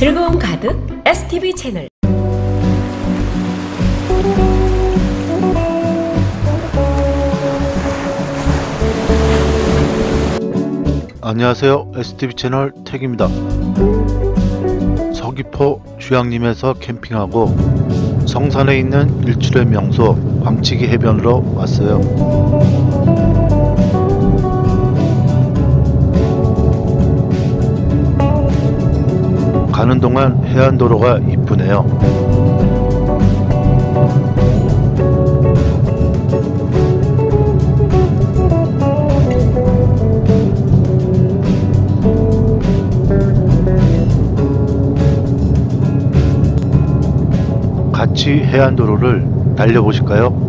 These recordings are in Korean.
즐거움 가득 STV 채널. 안녕하세요. STV 채널 택입니다. 서귀포 주양림에서 캠핑하고 성산에 있는 일출의 명소 광치기 해변으로 왔어요. 가는 동안 해안도로가 이쁘네요. 같이 해안도로를 달려보실까요?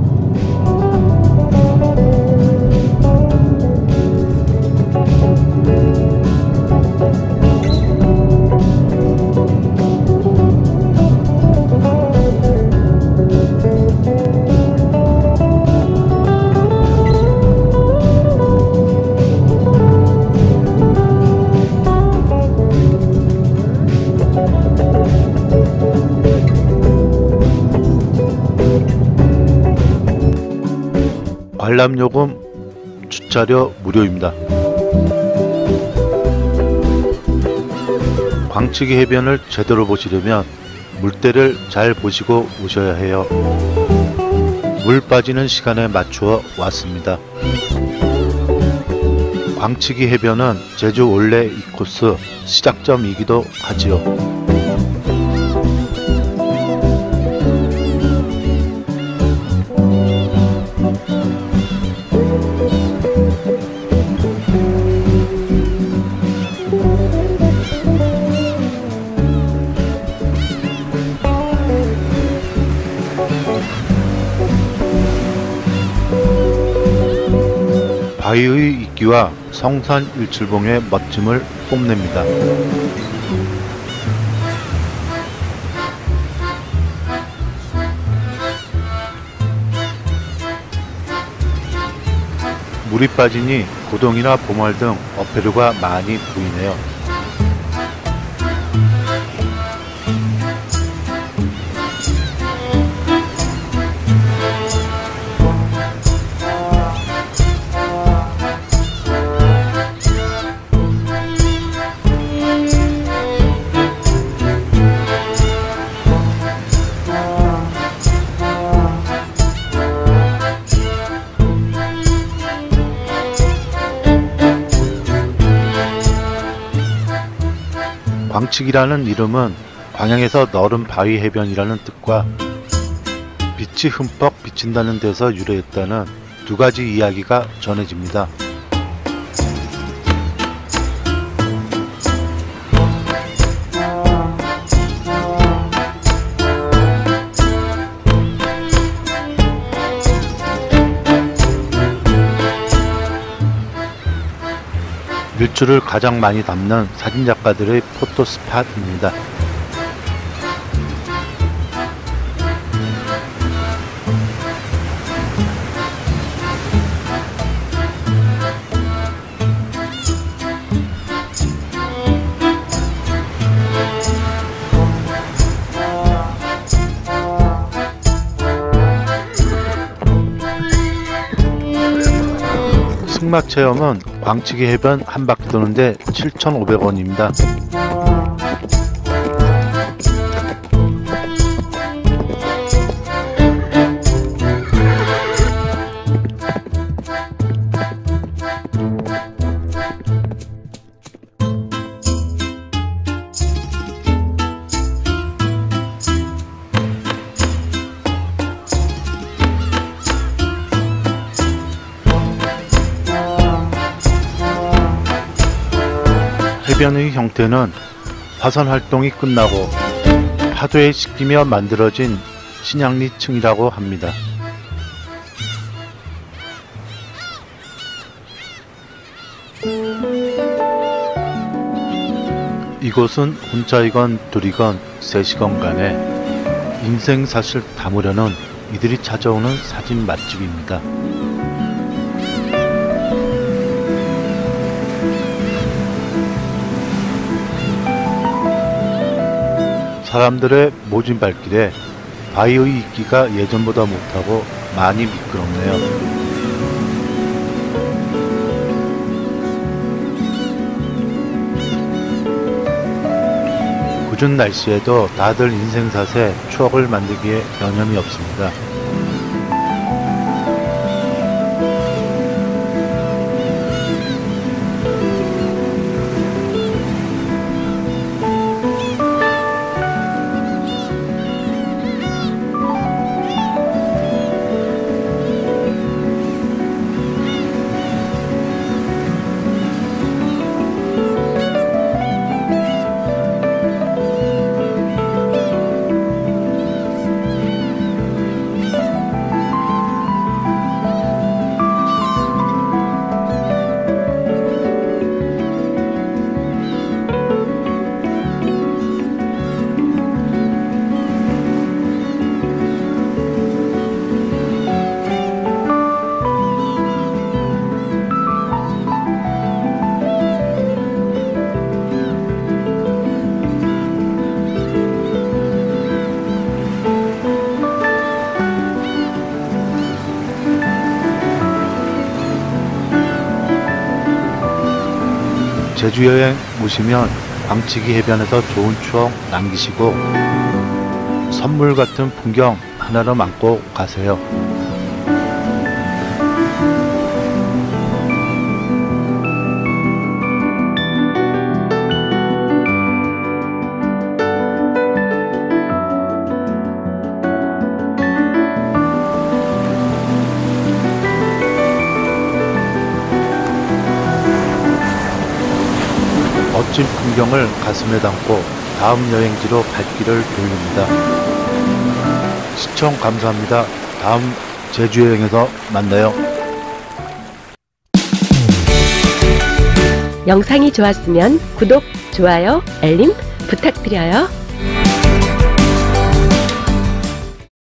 관람요금, 주차료 무료입니다. 광치기 해변을 제대로 보시려면 물때를 잘 보시고 오셔야 해요. 물 빠지는 시간에 맞추어 왔습니다. 광치기 해변은 제주 올레 이코스 시작점이기도 하지요. 바위의 이끼와 성산 일출봉의 멋짐을 뽐냅니다. 물이 빠지니 고동이나 보말 등 어패류가 많이 보이네요. 광치기라는 이름은 광양에서 너른 바위 해변이라는 뜻과 빛이 흠뻑 비친다는 데서 유래했다는 두 가지 이야기가 전해집니다. 일출을 가장 많이 담는 사진작가들의 포토 스팟입니다. 승막 체험은 광치기 해변 한 바퀴 도는데 7,500원입니다. 해변의 형태는 화산 활동이 끝나고 파도에 씻기며 만들어진 신양리층이라고 합니다. 이곳은 혼자이건 둘이건 셋이건 간에 인생사실 담으려는 이들이 찾아오는 사진 맛집입니다. 사람들의 모진 발길에 바위의 이끼가 예전보다 못하고 많이 미끄럽네요. 궂은 날씨에도 다들 인생샷에 추억을 만들기에 여념이 없습니다. 제주 여행 오시면 광치기 해변에서 좋은 추억 남기시고 선물 같은 풍경 하나로 안고 가세요. 멋진 풍경을 가슴에 담고 다음 여행지로 발길을 돌립니다. 시청 감사합니다. 다음 제주 여행에서 만나요. 영상이 좋았으면 구독, 좋아요, 알림 부탁드려요.